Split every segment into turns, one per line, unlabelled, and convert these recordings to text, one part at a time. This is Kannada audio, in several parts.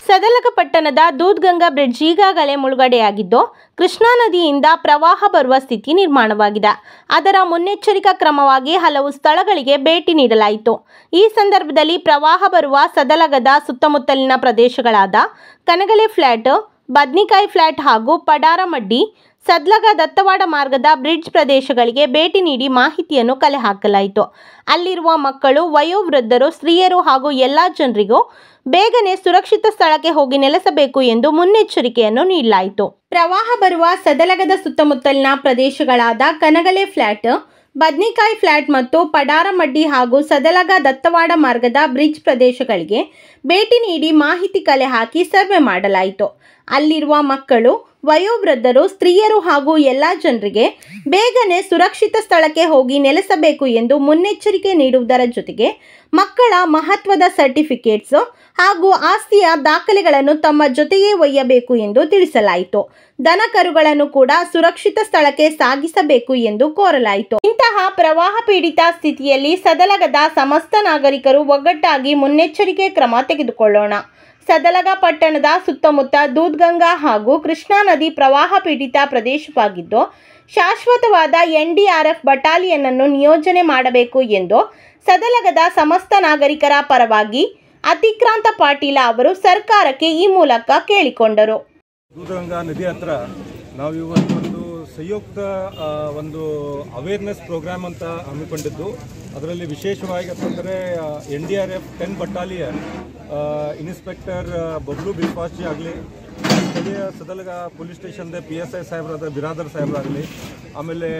ಸದಲಗ ಪಟ್ಟಣದ ದೂದ್ಗಂಗಾ ಬ್ರಿಡ್ಜ್ ಈಗಾಗಲೇ ಮುಳುಗಡೆಯಾಗಿದ್ದು ಕೃಷ್ಣಾ ನದಿಯಿಂದ ಪ್ರವಾಹ ಬರುವ ಸ್ಥಿತಿ ನಿರ್ಮಾಣವಾಗಿದೆ. ಅದರ ಮುನ್ನೆಚ್ಚರಿಕಾ ಕ್ರಮವಾಗಿ ಹಲವು ಸ್ಥಳಗಳಿಗೆ ಭೇಟಿ ನೀಡಲಾಯಿತು. ಈ ಸಂದರ್ಭದಲ್ಲಿ ಪ್ರವಾಹ ಬರುವ ಸದಲಗದ ಸುತ್ತಮುತ್ತಲಿನ ಪ್ರದೇಶಗಳಾದ ಕನಗಲೆ ಫ್ಲಾಟ್, ಬದ್ನಿಕಾಯಿ ಫ್ಲಾಟ್ ಹಾಗೂ ಪಡಾರಮಡ್ಡಿ, ಸದ್ಲಗ ದತ್ತವಾಡ ಮಾರ್ಗದ ಬ್ರಿಡ್ಜ್ ಪ್ರದೇಶಗಳಿಗೆ ಭೇಟಿ ನೀಡಿ ಮಾಹಿತಿಯನ್ನು ಕಲೆ ಹಾಕಲಾಯಿತು. ಅಲ್ಲಿರುವ ಮಕ್ಕಳು, ವಯೋವೃದ್ಧರು, ಸ್ತ್ರೀಯರು ಹಾಗೂ ಎಲ್ಲ ಜನರಿಗೂ ಬೇಗನೆ ಸುರಕ್ಷಿತ ಸ್ಥಳಕ್ಕೆ ಹೋಗಿ ನೆಲೆಸಬೇಕು ಎಂದು ಮುನ್ನೆಚ್ಚರಿಕೆಯನ್ನು ನೀಡಲಾಯಿತು. ಪ್ರವಾಹ ಬರುವ ಸದಲಗದ ಸುತ್ತಮುತ್ತಲಿನ ಪ್ರದೇಶಗಳಾದ ಕನಗಲೆ ಫ್ಲಾಟ್, ಬದ್ನಿಕಾಯಿ ಫ್ಲಾಟ್ ಮತ್ತು ಪಡಾರಮಡ್ಡಿ ಹಾಗೂ ಸದಲಗ ದತ್ತವಾಡ ಮಾರ್ಗದ ಬ್ರಿಡ್ಜ್ ಪ್ರದೇಶಗಳಿಗೆ ಭೇಟಿ ನೀಡಿ ಮಾಹಿತಿ ಕಲೆ ಹಾಕಿ ಸರ್ವೆ ಮಾಡಲಾಯಿತು. ಅಲ್ಲಿರುವ ಮಕ್ಕಳು, ವಯೋವೃದ್ಧರು, ಸ್ತ್ರೀಯರು ಹಾಗೂ ಎಲ್ಲ ಜನರಿಗೆ ಬೇಗನೆ ಸುರಕ್ಷಿತ ಸ್ಥಳಕ್ಕೆ ಹೋಗಿ ನೆಲೆಸಬೇಕು ಎಂದು ಮುನ್ನೆಚ್ಚರಿಕೆ ನೀಡುವುದರ ಜೊತೆಗೆ ಮಕ್ಕಳ ಮಹತ್ವದ ಸರ್ಟಿಫಿಕೇಟ್ಸ್ ಹಾಗೂ ಆಸ್ತಿಯ ದಾಖಲೆಗಳನ್ನು ತಮ್ಮ ಜೊತೆಯೇ ಒಯ್ಯಬೇಕು ಎಂದು ತಿಳಿಸಲಾಯಿತು. ದನ ಕರುಗಳನ್ನು ಕೂಡ ಸುರಕ್ಷಿತ ಸ್ಥಳಕ್ಕೆ ಸಾಗಿಸಬೇಕು ಎಂದು ಕೋರಲಾಯಿತು. ಇಂತಹ ಪ್ರವಾಹ ಪೀಡಿತ ಸ್ಥಿತಿಯಲ್ಲಿ ಸದಲಗದ ಸಮಸ್ತ ನಾಗರಿಕರು ಒಗ್ಗಟ್ಟಾಗಿ ಮುನ್ನೆಚ್ಚರಿಕೆ ಕ್ರಮ ತೆಗೆದುಕೊಳ್ಳೋಣ. ಸದಲಗ ಪಟ್ಟಣದ ಸುತ್ತಮುತ್ತ ದೂದ್ಗಂಗಾ ಹಾಗೂ ಕೃಷ್ಣಾ ನದಿ ಪ್ರವಾಹ ಪೀಡಿತ ಪ್ರದೇಶವಾಗಿದ್ದು ಶಾಶ್ವತವಾದ NDRF ಬಟಾಲಿಯನ್ ಅನ್ನು ನಿಯೋಜನೆ ಮಾಡಬೇಕು ಎಂದು ಸದಲಗದ ಸಮಸ್ತ ನಾಗರಿಕರ ಪರವಾಗಿ ಅತಿಕ್ರಾಂತ ಪಾಟೀಲ ಅವರು ಸರ್ಕಾರಕ್ಕೆ ಈ ಮೂಲಕ ಕೇಳಿಕೊಂಡರು.
ದೂದ್ಗಂಗಾ ನದಿ ಹತ್ರ ನಾವು ಇವತ್ತೊಂದು ಸಂಯುಕ್ತ ಒಂದು ಅವೇರ್ನೆಸ್ ಪ್ರೋಗ್ರಾಮ್ ಅಂತ ಹಮ್ಮಿಕೊಂಡಿದ್ದು, ಅದರಲ್ಲಿ ವಿಶೇಷವಾಗಿ ಅಂತಂದರೆ NDRF 10 ಬಟಾಲಿಯನ್ ಇನ್ಸ್ಪೆಕ್ಟರ್ ಬಬ್ಲು ಬಿಲ್ಪಾಸ್ಜಿ ಆಗಲಿ, ಸ್ಥಳೀಯ ಸದಲಗ ಪೊಲೀಸ್ ಸ್ಟೇಷನ್ದ PSI ಸಾಹೇಬ್ರಾದ ಬಿರಾದರ್ ಸಾಹೇಬ್ರಾಗಲಿ, ಆಮೇಲೆ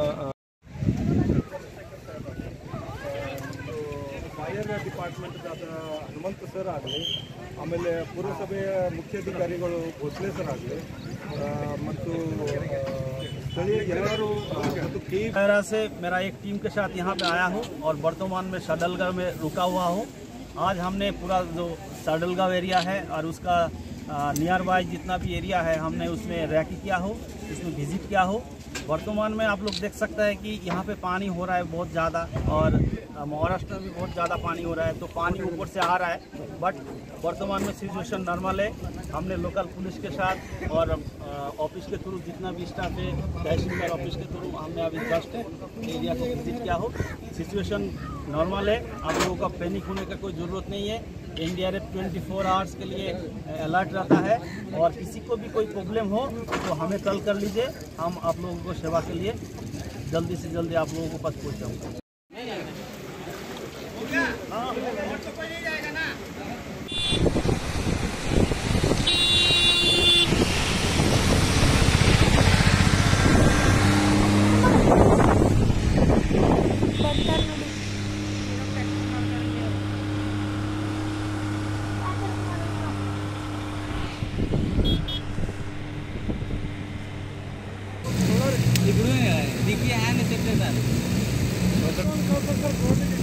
ಫೈರ್ ಡಿಪಾರ್ಟ್ಮೆಂಟ್ದಾದ ಹನುಮಂತ ಸರ್ ಆಗಲಿ, ಆಮೇಲೆ ಪುರಸಭೆಯ ಮುಖ್ಯಾಧಿಕಾರಿಗಳು ಭೋಸ್ಲೆ ಸರ್ ಆಗಲಿ ಮತ್ತು ಸ್ಥಳೀಯ ಎಲ್ಲರೂ
से मेरा एक टीम के साथ यहाँ पे आया हूँ और वर्तमान में सडलगा में रुका हुआ हूँ। आज हमने पूरा जो सडलगांव एरिया है और उसका नियर बाय जितना भी एरिया है हमने उसमें रैकी किया हो, उसमें विजिट किया हो। वर्तमान में आप लोग देख सकते हैं कि यहाँ पे पानी हो रहा है बहुत ज़्यादा और महाराष्ट्र में भी बहुत ज़्यादा पानी हो रहा है, तो पानी ऊपर से आ रहा है। बट वर्तमान में सिचुएशन नॉर्मल है। हमने लोकल पुलिस के साथ और ऑफिस के थ्रू जितना भी स्टाफ है, तहसीलदार ऑफिस के थ्रू हमने अभी जस्ट एरिया को विजिट किया हो। सिचुएशन नॉर्मल है, आप लोगों का पैनिक होने का कोई ज़रूरत नहीं है। NDRF 24 आवर्स के लिए अलर्ट रहता है और किसी को भी कोई प्रॉब्लम हो तो हमें कॉल कर लीजिए, हम आप लोगों को सेवा के लिए जल्दी से जल्दी आप लोगों को पास पहुँच जाऊँगा।
देखिए